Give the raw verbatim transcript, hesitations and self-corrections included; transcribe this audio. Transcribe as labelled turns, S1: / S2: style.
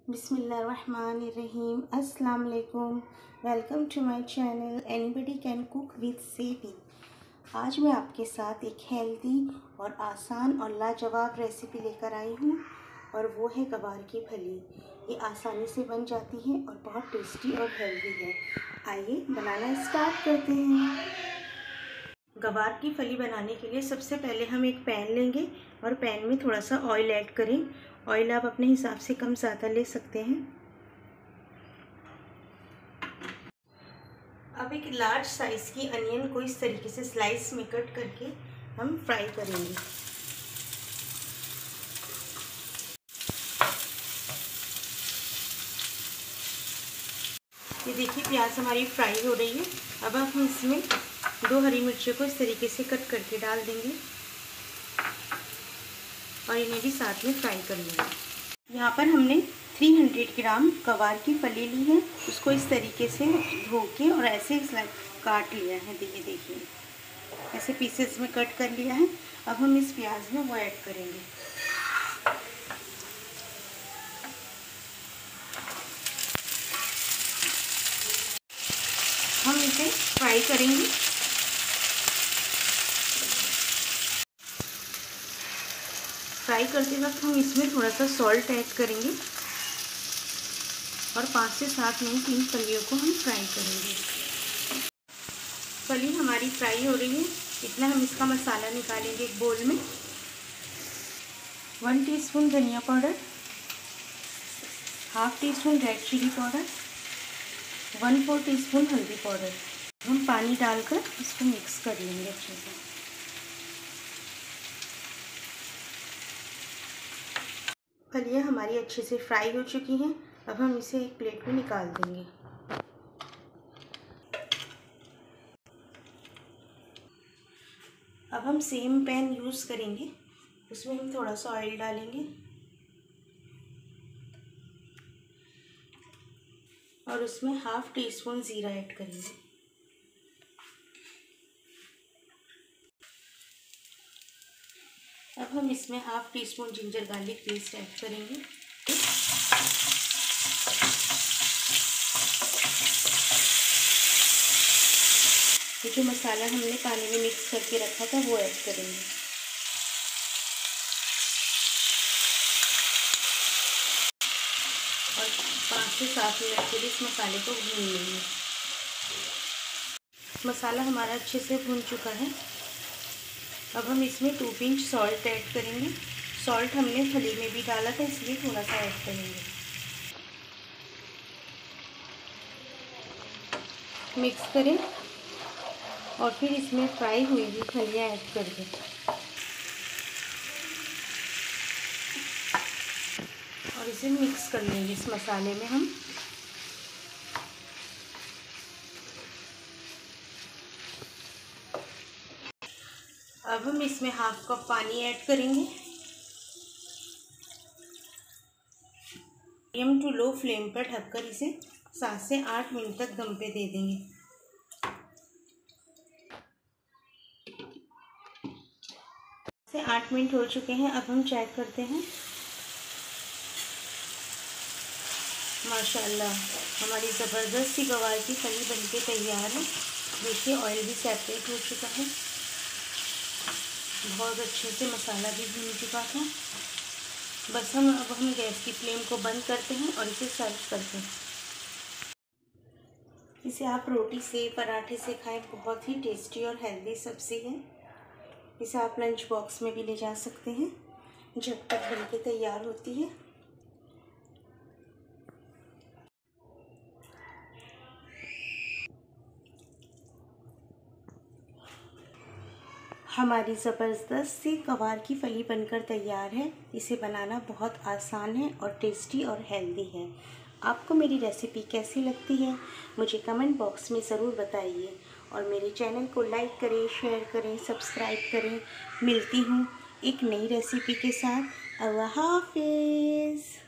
S1: बिस्मिल्लाहिर्रहमानिर्रहीम। अस्सलाम वालेकुम। Welcome to my channel anybody can cook with Sebi. आज मैं आपके साथ एक हेल्दी और आसान और लाजवाब रेसिपी लेकर आई हूँ और वो है गवार की फली। ये आसानी से बन जाती है और बहुत टेस्टी और हेल्दी है। आइए बनाना स्टार्ट करते हैं। गवार की फली बनाने के लिए सबसे पहले हम एक पैन लेंगे और पैन में थोड़ा सा ऑयल ऐड करें। ऑयल आप अपने हिसाब से कम ज़्यादा ले सकते हैं। अब एक लार्ज साइज़ की अनियन को इस तरीके से स्लाइस में कट करके हम फ्राई करेंगे। ये देखिए प्याज हमारी फ्राई हो रही है। अब हम इसमें दो हरी मिर्चों को इस तरीके से कट करके डाल देंगे और इन्हें भी साथ में फ्राई कर लेंगे। यहाँ पर हमने तीन सौ ग्राम गवार की फली ली है। उसको इस तरीके से धो के और ऐसे काट लिया है। देखिए देखिए ऐसे पीसेस में कट कर लिया है। अब हम इस प्याज में वो ऐड करेंगे। हम इसे फ्राई करेंगे। फ्राई करते वक्त हम इसमें थोड़ा सा सॉल्ट ऐड करेंगे और पाँच से सात मिनट इन फलियों को हम फ्राई करेंगे। फली हमारी फ्राई हो रही है। इतना हम इसका मसाला निकालेंगे एक बोल में। वन टीस्पून धनिया powder, half teaspoon red chilli powder, one four teaspoon हल्दी पाउडर। हम पानी डालकर इसको मिक्स कर लेंगे अच्छे से। फलियाँ हमारी अच्छे से फ्राई हो चुकी हैं। अब हम इसे एक प्लेट में निकाल देंगे। अब हम सेम पैन यूज़ करेंगे। उसमें हम थोड़ा सा ऑयल डालेंगे और उसमें हाफ टी स्पून ज़ीरा ऐड करेंगे। अब हम इसमें half teaspoon ginger garlic paste add करेंगे। ये जो मसाला हमने पानी में मिक्स करके रखा था वो ऐड करेंगे। और पाँच से सात मिनट के लिए इस मसाले को भून लेंगे। मसाला हमारा अच्छे से भून चुका है। अब हम इसमें टू पिंच सॉल्ट ऐड करेंगे। सॉल्ट हमने फली में भी डाला था इसलिए थोड़ा सा ऐड करेंगे। मिक्स करें और फिर इसमें फ्राई हुई हुई फलियाँ ऐड कर दें और इसे मिक्स कर लेंगे इस मसाले में हम। अब हम इसमें हाफ कप पानी ऐड करेंगे। मीडियम टू लो फ्लेम पर ढककर इसे सात से आठ मिनट तक दम पे दे देंगे। से आठ मिनट हो चुके हैं। अब हम चेक करते हैं। माशाल्लाह हमारी ज़बरदस्त सी गवार की फली बनके तैयार है। देखिए ऑयल भी सेपरेट हो चुका है। बहुत अच्छे से मसाला भी भून चुका था। बस हम अब हम गैस की फ्लेम को बंद करते हैं और इसे सर्व करते हैं। इसे आप रोटी से, पराठे से खाएं। बहुत ही टेस्टी और हेल्दी सब्ज़ी है। इसे आप लंच बॉक्स में भी ले जा सकते हैं। झटपट बनके तैयार होती है। हमारी ज़बरदस्त सी गवार की फली बनकर तैयार है। इसे बनाना बहुत आसान है और टेस्टी और हेल्दी है। आपको मेरी रेसिपी कैसी लगती है मुझे कमेंट बॉक्स में ज़रूर बताइए और मेरे चैनल को लाइक करें, शेयर करें, सब्सक्राइब करें। मिलती हूँ एक नई रेसिपी के साथ। अल्लाह हाफिज़।